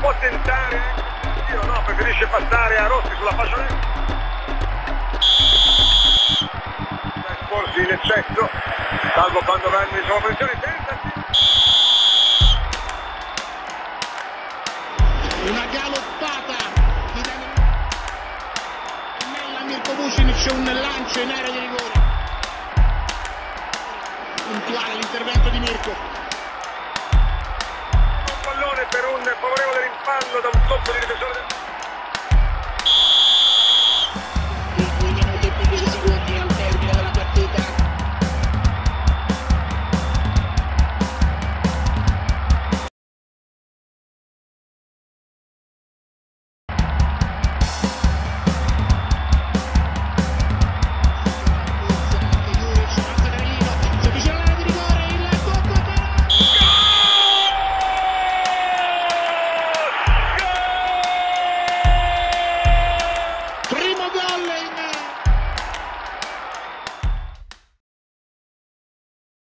può tentare anche no, preferisce passare a Rossi sulla fascia destra. Esporsi in eccesso, salvo quando vanno in sovrapposizione, tenta. Una galoppata di Nella Mirko Vucinic, un lancio in area di rigore. Puntuale l'intervento di Mirko. Un pallone per un favorevole rimpallo da un tocco di difensore del